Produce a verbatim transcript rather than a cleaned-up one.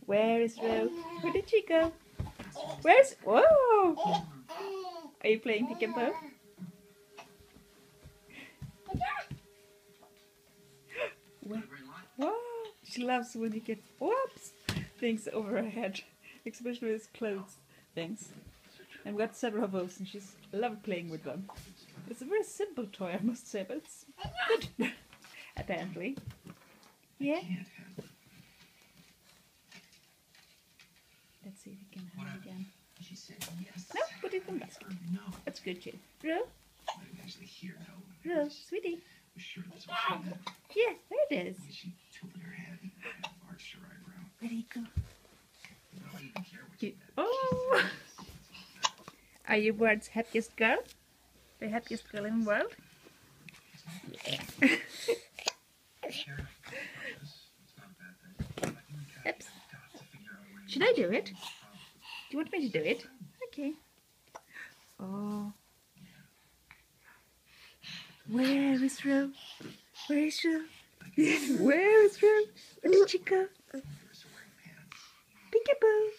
Where is Ro? Where did she go? Where's... Whoa! Are you playing peek-and-poke? Whoa! She loves when you get whoops things over her head, especially with clothes things. I've got several of those, and she's loved playing with them. It's a very simple toy, I must say, but it's good. Apparently. Yeah. Let's see if we can hide again. No, put it in the basket. That's good, too. Ro? Ro, sweetie. Yeah, there it is. Where do you go? You, oh! Are you world's happiest girl? The happiest girl in the world? Yeah. Oops. Should I do it? Do you want me to do it? Okay. Oh. Where is Ro? Where is Ro? Where is Ro? Where did she go? Peek-a-boo.